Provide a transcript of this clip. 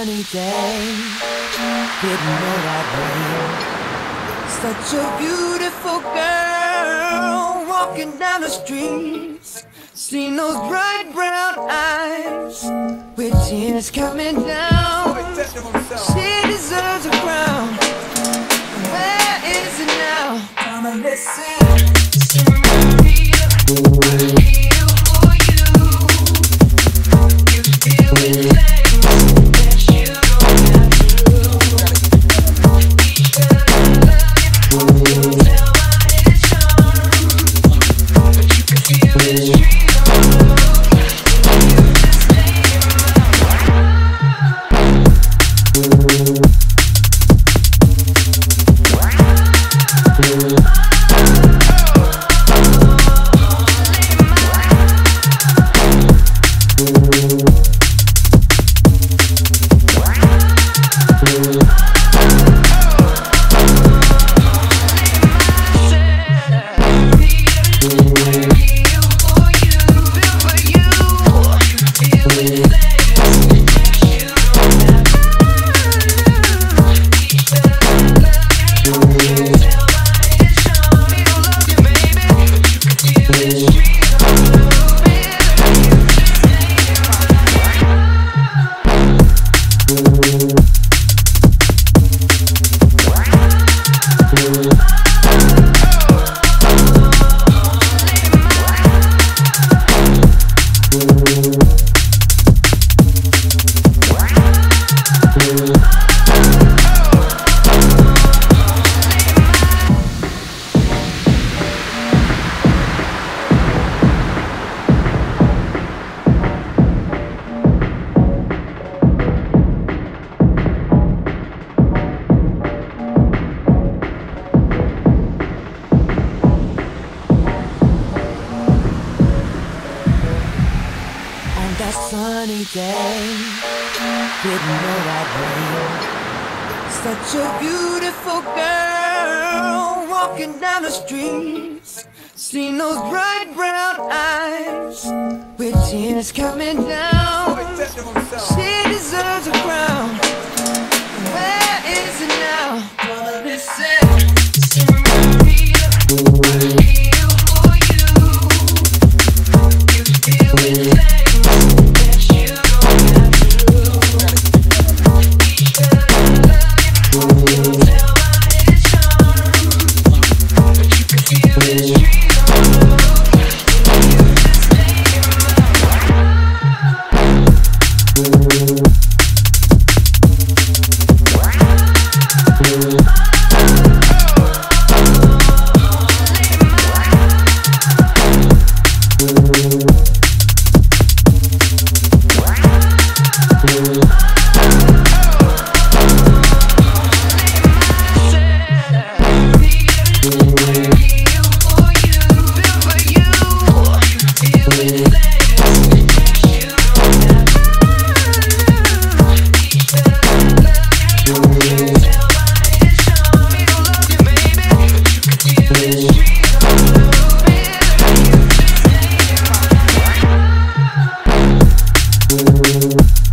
sunny day, didn't know that rain. Such a beautiful girl walking down the streets, seen those bright brown eyes with tears coming down. She deserves a crown. Where is it now? Come and listen. That sunny day, didn't know that rain. Such a beautiful girl walking down the streets, seen those bright brown eyes with tears coming down. She deserves a crown. Where is it now? Wanna listen. We'll be right back.